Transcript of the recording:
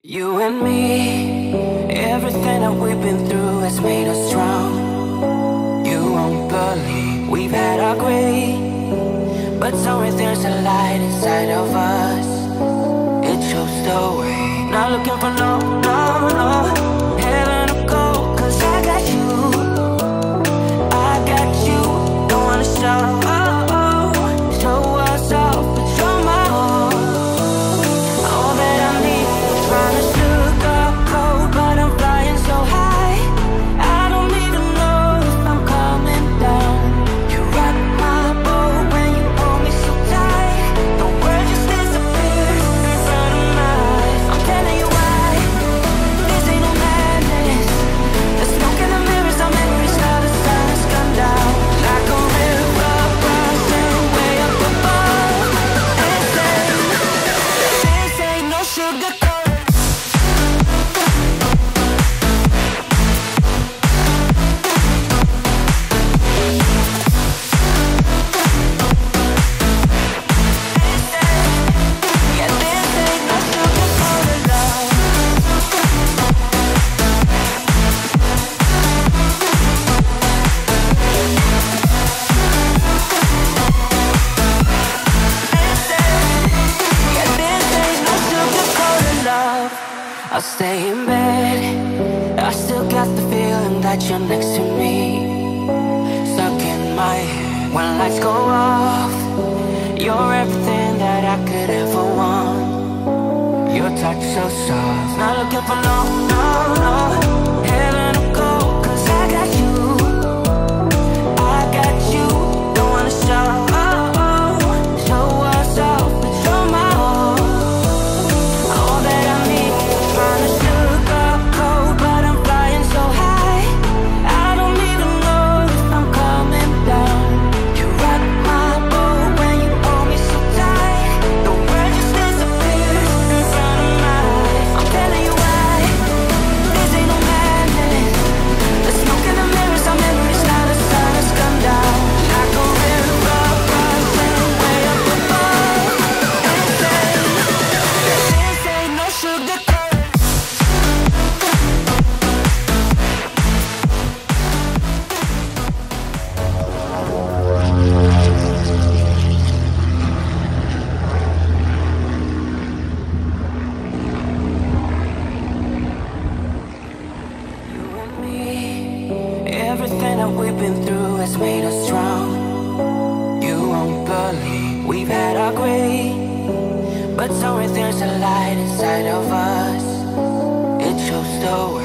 You and me, everything that we've been through has made us strong. You won't believe we've had our gray, but somewhere there's a light inside of us. It shows the way. Not looking for no heaven to go, 'cause I got you, don't wanna show us off, but you're my all that I need. Trying to sugarcoat, but I'm flying so high, I don't even know if I'm coming down. You rock my boat when you hold me so tight, the world just disappears in front of my eyes. I'm telling you why, this ain't no madness. The smoke in the mirrors, our memories, how the sun has come down. Like a river rising way up above. This ain't no sugar coat. Yeah, this ain't no sugar coated love. Yeah, this ain't no sugar coated love. I'll stay in bed, I still got the feeling that you're next to me, stuck in my head. When lights go off, you're everything that I could ever want. Your touch so soft, not looking for no heaven to go, 'cause I got you, don't wanna show us off, but you're my all that I need. Trying to sugarcoat, but I'm flying so high, I don't even know if I'm coming down. You rock my boat when you hold me so tight, the world just disappears in front of my eyes. I'm telling you why, this ain't no madness. The smoke in the mirrors, our memories, now the sun has come down. Like a river rising way up above. This ain't no sugar coat. You and me, everything that we've been through has made us strong. You won't believe we've had our gray, but somewhere there's a light inside of us. It shows the way.